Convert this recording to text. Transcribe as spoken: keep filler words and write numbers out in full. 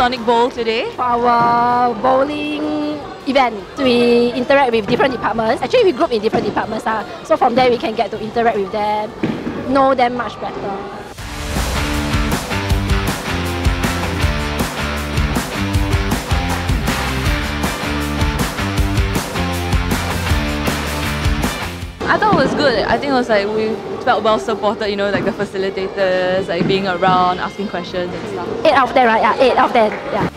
Sonic Bowl today? For our bowling event, we interact with different departments. Actually, we group in different departments. Uh, so from there, we can get to interact with them, know them much better. I thought it was good. I think it was like we felt well supported, you know, like the facilitators, like being around, asking questions and stuff. eight out of ten, right? Yeah, eight out of ten. Yeah.